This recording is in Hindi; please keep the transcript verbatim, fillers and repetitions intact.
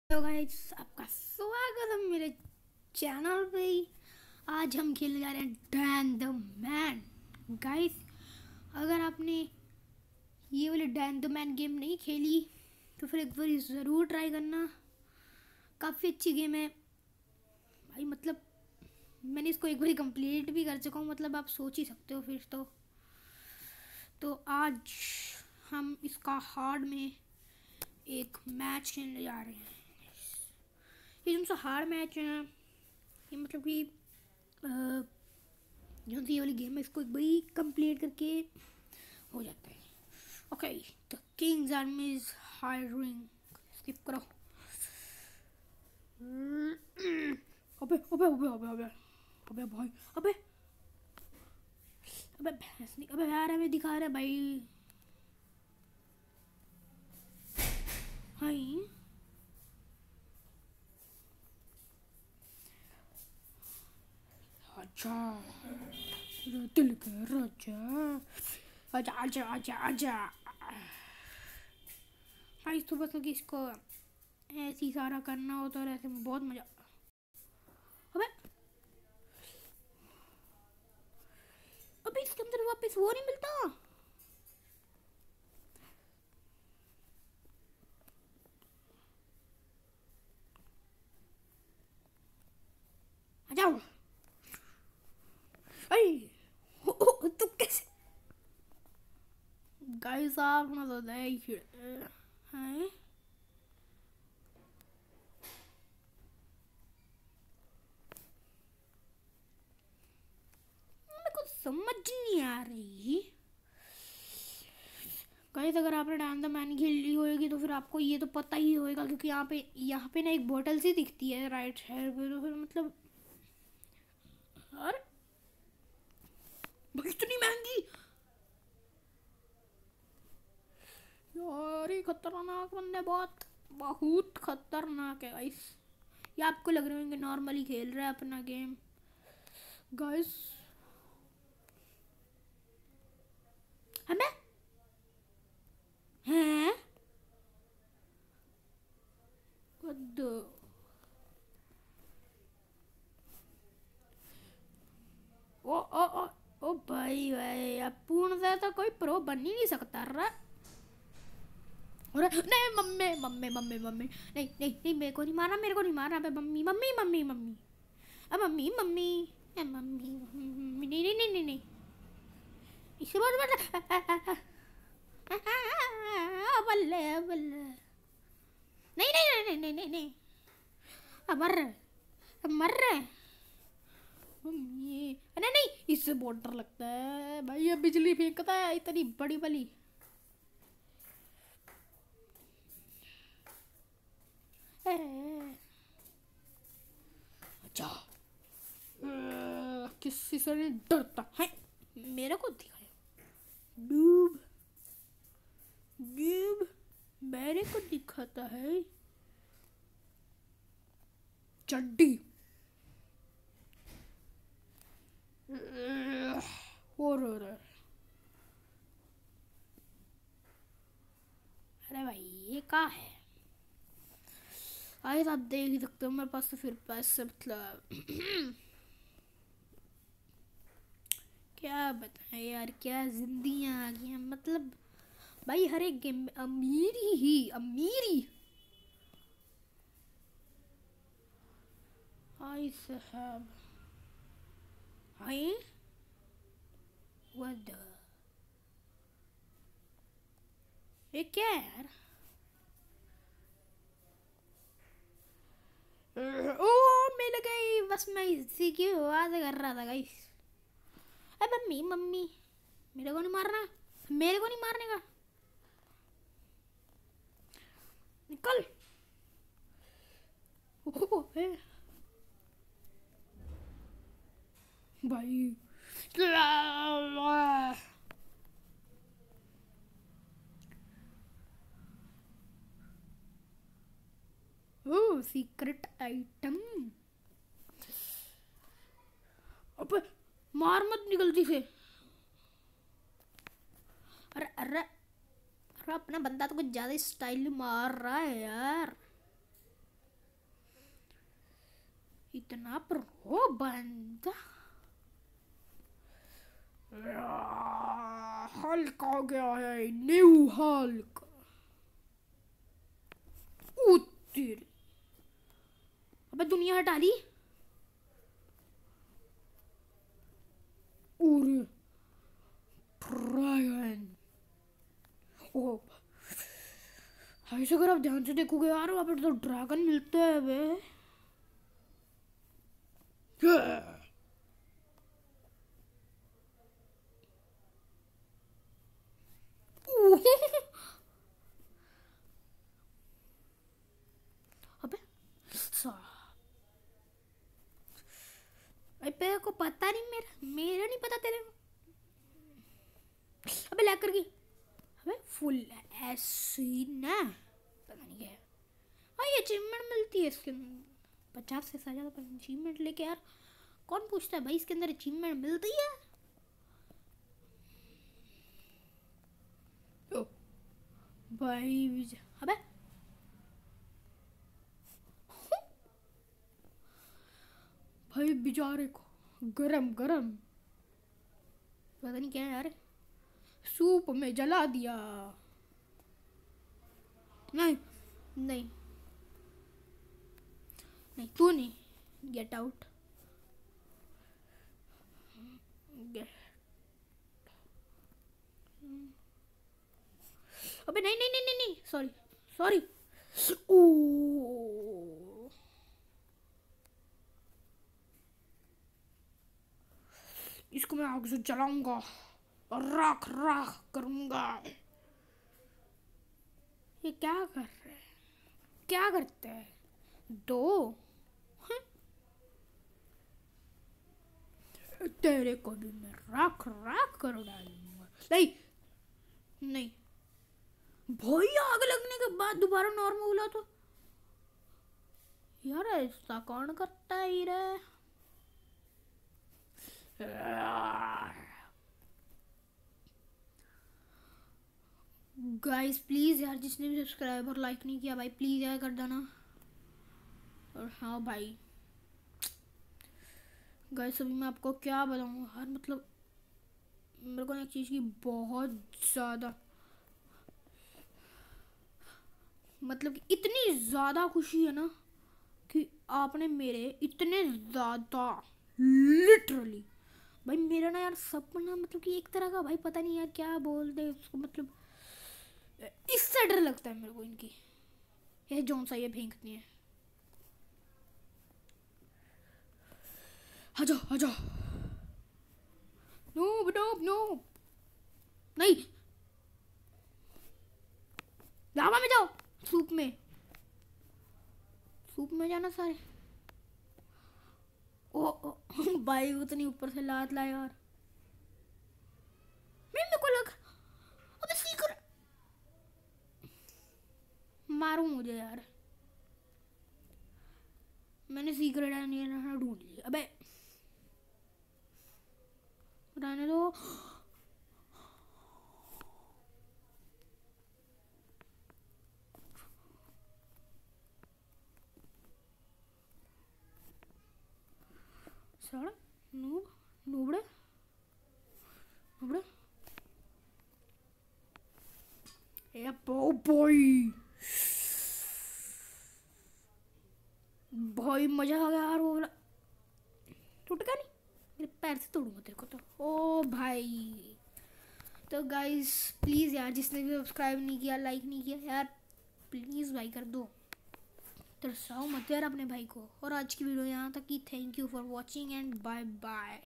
हेलो गाइस, आपका स्वागत है मेरे चैनल पे। आज हम खेलने जा रहे हैं डैन द मैन। गाइस, अगर आपने ये वाली डैन द मैन गेम नहीं खेली तो फिर एक बार ज़रूर ट्राई करना। काफ़ी अच्छी गेम है भाई। मतलब मैंने इसको एक बार कंप्लीट भी कर चुका हूँ। मतलब आप सोच ही सकते हो फिर तो तो आज हम इसका हार्ड में एक मैच खेलने जा रहे हैं। ये जो सा हार्ड मैच है, ये मतलब कि जो सी ये वाली गेम है, इसको एक बारी कंप्लीट करके हो जाता है। Okay, the king's army is hiring. Skip करो। अबे अबे अबे अबे अबे अबे भाई, अबे अबे भैंस नहीं, अबे यार हमें दिखा रहा है भाई। हाय, अच्छा दिल के राजा, आजा आजा आजा आजा। हाँ, तो बस कि इसको ऐसे ही सारा करना होता है, ऐसे में बहुत मजा। अबे अबे इसके अंदर वापस वो नहीं मिलता। आ जाओ। अरे हो, हो, तू कैसे गाइस, आप ना तो देख हैं। मेरे को समझ नहीं आ रही। गाइस, अगर आपने डांस द मैन खेली होगी तो फिर आपको ये तो पता ही होगा, क्योंकि यहाँ पे यहाँ पे ना एक बोतल सी दिखती है राइट साइड पे। तो फिर मतलब यार भाई इतनी महंगी यार, ये खतरनाक बंदे, बहुत बहुत खतरनाक है गाइस। ये आपको लग रहा है कि नॉर्मली खेल रहा है अपना गेम। गाइस हमें हैं कद ओ ओ ओ ओ भाई भाई, अब पूर्णतः तो कोई प्रो बन ही नहीं सकता रा। और नहीं, मम्मी मम्मी मम्मी मम्मी, नहीं नहीं नहीं, मेरे को नहीं मारा, मेरे को नहीं मारा। अबे मम्मी मम्मी मम्मी मम्मी, अब मम्मी मम्मी, ए मम्मी मम्मी, नहीं नहीं नहीं नहीं नहीं, इसे बहुत बड़ा बल्ले बल्ले, नहीं नहीं नहीं नहीं नहीं नहीं, अब मर रहे, अब मर रहे मम्मी। नहीं नहीं, इससे बहुत डर लगता है भाई। ये बिजली फेंकता है इतनी बड़ी बली। अच्छा, किसी से नहीं डरता है, मेरे को दिखाया डूब डूब, मेरे को दिखाता है चड्डी। और अरे भाई ये क्या है। आए आप देख ही सकते हो मेरे पास तो फिर पैसे, मतलब क्या बताएं यार, क्या जिंदगियां आ गई हैं। मतलब भाई हर एक गेम में अमीरी ही अमीरी। हाय साहब, हाय व्हाट द, ये क्या है यार। ओ मिल गई, बस मैं इसी की आवाज कर रहा था गाइस। अरे मम्मी मम्मी, मेरे को नहीं मारना, मेरे को नहीं मारने का, निकल। ओ, ए, भाई ओ सीक्रेट आइटम। अबे मार मत निकलती से। अरे अरे अरे, अपना बंदा तो कुछ ज्यादा स्टाइल मार रहा है यार। इतना प्रो बंदा। हल्क आ गया है, न्यू हल्क। तेरी अबे दुनिया हटा ली। और ड्रैगन। ओ ऐसे अगर आप ध्यान से देखोगे यार, वहाँ पर तो ड्रैगन मिलते हैं वे। अबे तेरे को पता नहीं, मेरा मेरा नहीं पता तेरे को। अबे लैग कर गई। अबे फुल ऐसी ना पता नहीं क्या है। हाँ ये अचीवमेंट मिलती है इसके पचास से ज़्यादा अचीवमेंट लेके यार कौन पूछता है भाई, इसके अंदर अचीवमेंट मिलती है। ओ भाई अबे भाई बेचारे को गरम गरम पता नहीं क्या है यार, सूप में जला दिया। नहीं नहीं नहीं तू नहीं, गेट आउट। अबे नहीं नहीं नहीं नहीं नहीं सॉरी सॉरी। ओ इसको मैं आग से जलाऊंगा और राख राख करूंगा। ये क्या कर रहे हैं, क्या करते हैं दो हैं? तेरे को भी मैं राख राख कर डालूंगा। नहीं नहीं भाई आग लगने के बाद दोबारा नॉर्मल हुआ तो यार ऐसा कौन करता है हीरा। गाइस प्लीज़ यार जिसने भी सब्सक्राइब और लाइक नहीं किया भाई प्लीज़ यार कर देना। और हाँ भाई गाइस अभी मैं आपको क्या बताऊँ यार, मतलब मेरे को एक चीज़ की बहुत ज़्यादा मतलब कि इतनी ज़्यादा खुशी है ना कि आपने मेरे इतने ज़्यादा लिटरली भाई मेरा ना यार सपना मतलब कि एक तरह का भाई पता नहीं यार क्या बोलते उसको, मतलब इससे डर लगता है मेरे को इनकी, ये जौन सा ये फेंकती है। आ जाओ आ जाओ। नो नो नो नहीं लावा में जाओ, सूप में सूप में जाना सारे। ओ, ओ भाई उतनी ऊपर से लात लाए यार मेरे को लग। अबे सीकर मारूं मुझे यार, मैंने सीक्रेट ढूंढ लिया। अबे रहने दो। साला नूब नूबड़े नूबड़े ए बो बॉय भाई मजा आ गया यार। वो वाला टूट गया नहीं, मेरे पैर से तोड़ूंगा तेरे को तो। ओ भाई तो गाइस प्लीज़ यार जिसने भी सब्सक्राइब नहीं किया लाइक नहीं किया यार प्लीज़ भाई कर दो, तरसाओ मत यार अपने भाई को। और आज की वीडियो यहाँ तक की। Thank you for watching and bye bye.